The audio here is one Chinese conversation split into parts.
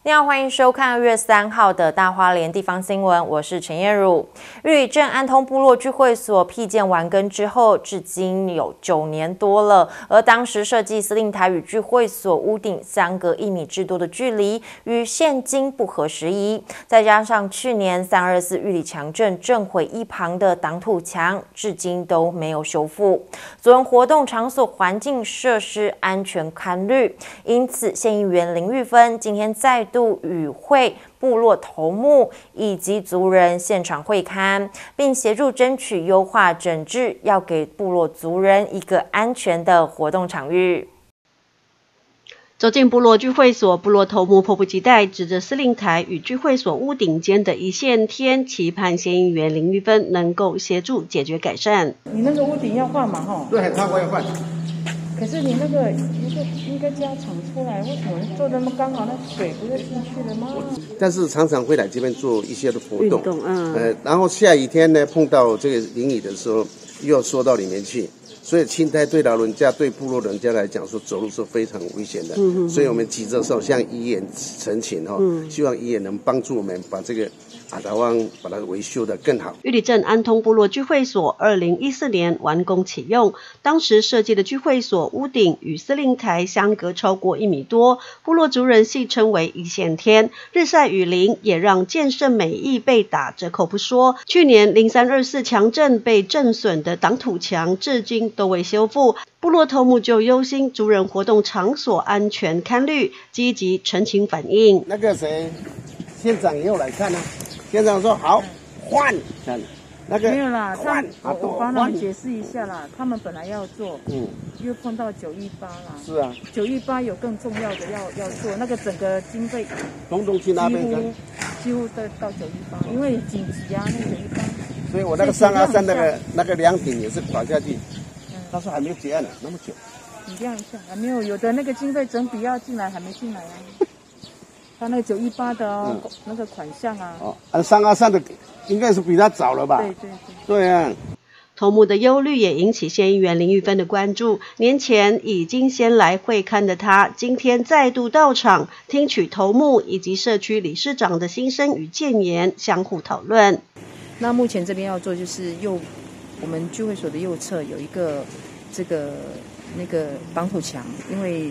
您好，欢迎收看2月3号的大花莲地方新闻，我是陈燕茹。玉里镇安通部落聚会所辟建完工之后，至今有9年多了，而当时设计司令台与聚会所屋顶相隔1米之多的距离，与现今不合时宜。再加上去年324玉里强震震毁一旁的挡土墙，至今都没有修复。族人活动场所环境设施安全堪虑，因此县议员林玉芬今天再度与会部落头目以及族人现场会勘，并协助争取优化整治，要给部落族人一个安全的活动场域。 走进部落聚会所，部落头目迫不及待指着司令台与聚会所屋顶间的一线天，期盼县议员林玉芬能够协助解决改善。 你那个屋顶要换嘛？哈， 对，他我要换。 可是你那个应该加长出来，为什么做那么刚好？那水不是进去了吗？ 但是常常会来这边做一些的活动，然后下雨天呢，碰到这个淋雨的时候，又要缩到里面去。所以青苔对老人家、对部落人家来讲说，走路是非常危险的。所以我们急着说向议员陈情希望议员能帮助我们把这个阿达湾把它维修得更好。 玉里镇安通部落聚会所2014年完工启用，当时设计的聚会所屋顶与司令台相隔超过1米多，部落族人戏称为一线天。日晒雨淋也让建设美意被打折扣不说，去年0324强震被震损的挡土墙至今都未修复，部落头目就忧心族人活动场所安全堪虑，积极陈情反映。 那个谁，县长也有来看啊，县长说好换，那个没有啦，我帮他们解释一下啦，他们本来要做，又碰到918啦。是啊，918有更重要的要做，那个整个经费统统去那边几乎都到918，因为紧急啊，那918。 所以我那个323那个凉亭也是垮下去。他说还没有结案呢，那么久。 你这样一下还没有的那个经费整笔要进来，还没进来啊。他那个918的那个款项啊。 323的应该是比他早了吧？对啊。 头目的忧虑也引起县议员林玉芬的关注。年前已经先来会勘的他，今天再度到场，听取头目以及社区理事长的心声与建言，相互讨论。 那目前这边要做就是我们聚会所的右侧有一个那个挡土墙，因为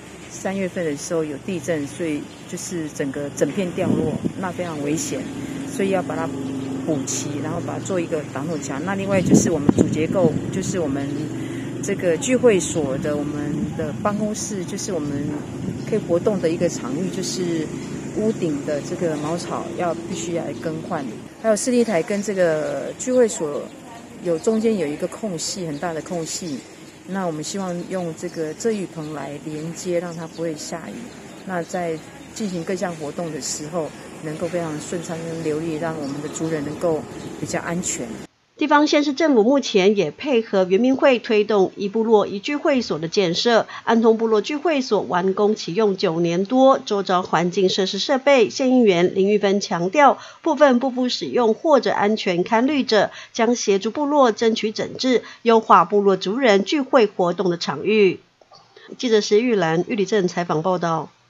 3月份的时候有地震，所以就是整片掉落，那非常危险，所以要把它补齐，然后把它做一个挡土墙。那另外就是我们主结构，就是我们这个聚会所的我们的办公室，就是我们可以活动的一个场域，就是屋顶的这个茅草必须要来更换，还有司令台跟这个聚会所中间有一个空隙，很大的空隙。那我们希望用这个遮雨棚来连接，让它不会下雨。那在进行各项活动的时候，能够非常顺畅跟流利，让我们的族人能够比较安全。 地方县市政府目前也配合原民会推动一部落一聚会所的建设。安通部落聚会所完工启用9年多，周遭环境设施设备，县议员林玉芬强调，部分不使用或者安全堪虑者，将协助部落争取整治，优化部落族人聚会活动的场域。记者石玉兰玉里镇采访报道。